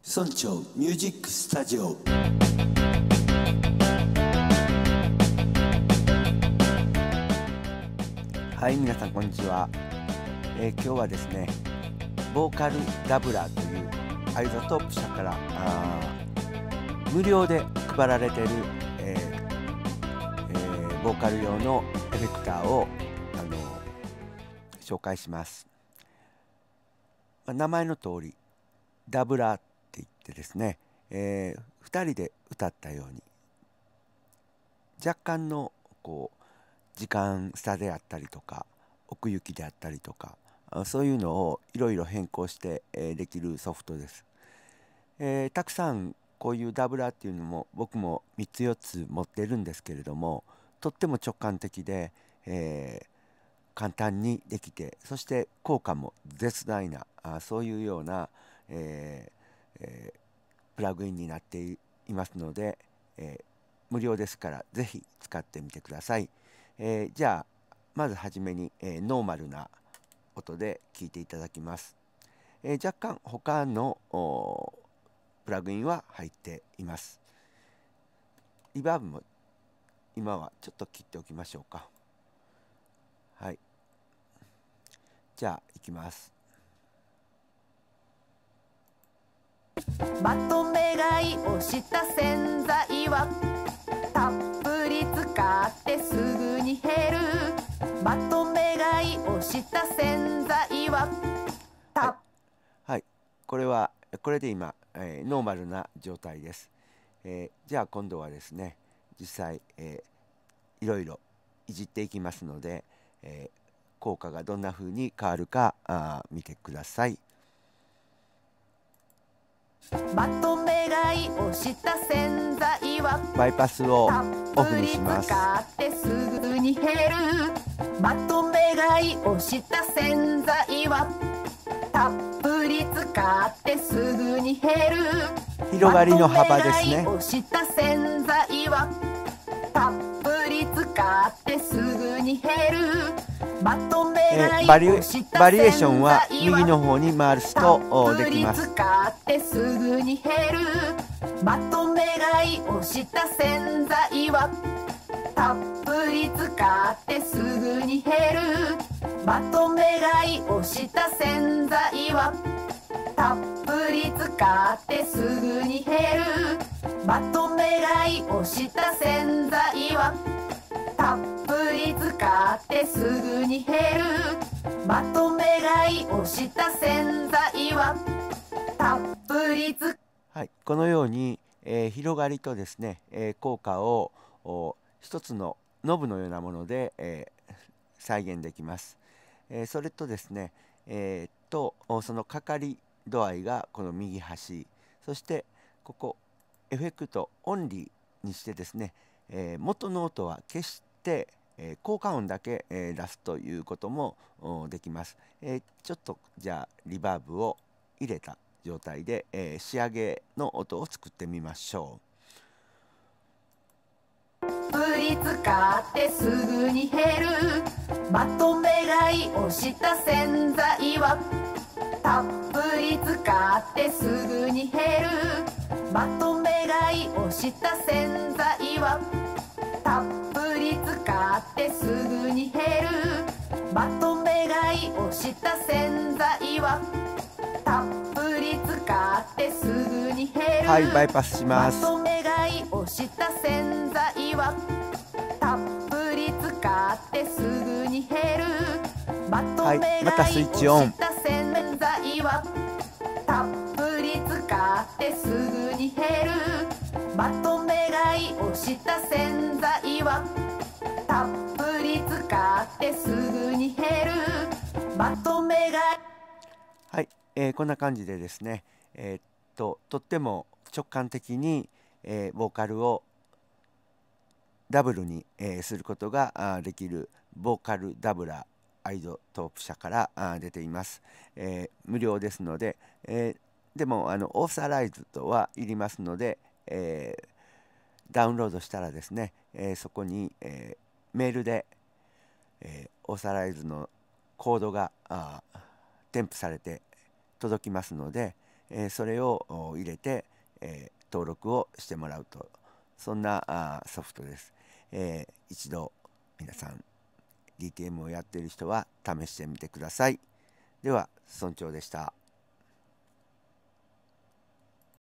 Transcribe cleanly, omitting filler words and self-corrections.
村長ミュージックスタジオ。はい、皆さんこんにちは。今日はですね、ボーカルダブラーというアイゾトープ社から無料で配られている、ボーカル用のエフェクターを紹介します。名前の通りダブラーって言ってですね、2人で歌ったように若干の時間差であったりとか奥行きであったりとかそういうのをいろいろ変更して、できるソフトです。たくさんこういうダブラーっていうのも僕も3つ4つ持ってるんですけれども、とっても直感的で、簡単にできて、そして効果も絶大なそういうような、プラグインになっていますので、無料ですからぜひ使ってみてください。じゃあまずはじめに、ノーマルな音で聞いていただきます。若干他のプラグインは入っています。リバーブも今はちょっと切っておきましょうか。はい。じゃあいきます。 まとめ買いをした洗剤はたっぷり使ってすぐに減る。まとめ買いをした洗剤ははい、これで今、ノーマルな状態です。じゃあ今度はですね、実際、いろいろいじっていきますので、効果がどんな風に変わるか見てください。 まとめ買いをした洗剤はバイパスをオフにします。 たっぷり使ってすぐに減る。まとめ買いをした洗剤はたっぷり使ってすぐに減る。 広がりの幅ですね。 まとめ買いをした洗剤はたっぷり使ってすぐに減る。まとめ買いをしたバリエーション洗剤は右の方に回すとできます。 使ってすぐに減る。まとめ買いをした洗剤はたっぷり使ってすぐに減る。まとめ買いをした洗剤はたっぷり使ってすぐに減る。まとめ買いをした洗剤はたっぷり使ってすぐに減る。まとめ買いをした洗剤はたっぷり使って、 はい、このように、広がりとですね、効果を一つのノブのようなもので、再現できます。それとですね、そのかかり度合いがこの右端、そしてここエフェクトオンリーにしてですね、元の音は消して、効果音だけ、出すということもできます。ちょっとじゃあリバーブを入れた状態で、仕上げの音を作ってみましょたっぷり使ってすぐに減る。まとめ買いをした洗剤はたっぷり使ってすぐに減る。まとめ買いをした洗剤はたっぷり使ってすぐに減る。まとめ買いをした洗剤はたっぷり使ってすぐに減う。 る。 はい、バイパスします。 まとめ買いをした洗剤はたっぷり使ってすぐに減る。 はい、またスイッチオン。 た洗剤はたっぷり使ってすぐに減る。まとめ買いをした洗剤はたっぷり使ってすぐに減る。まとめ買い、 はい、こんな感じでですね、とっても直感的に、ボーカルをダブルに、することができるボーカルダブラーアイゾトープ社から出ています。無料ですので、でもオーサライズとはいりますので、ダウンロードしたらですね、そこに、メールで、オーサライズのコードが添付されて届きますので、 それを入れて、登録をしてもらうと、そんなソフトです。一度皆さん DTM をやっている人は試してみてください。では、村長でした。